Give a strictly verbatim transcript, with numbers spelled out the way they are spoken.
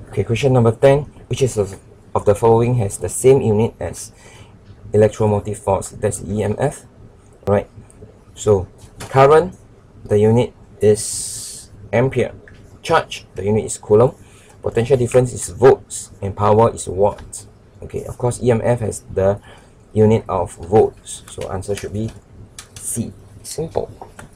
Okay, question number ten. Which is of, of the following has the same unit as electromotive force? That's E M F. Right. So current, the unit is ampere. Charge, the unit is coulomb. Potential difference is volts, and power is watts. Okay, of course E M F has the unit of volts, so answer should be C. Simple.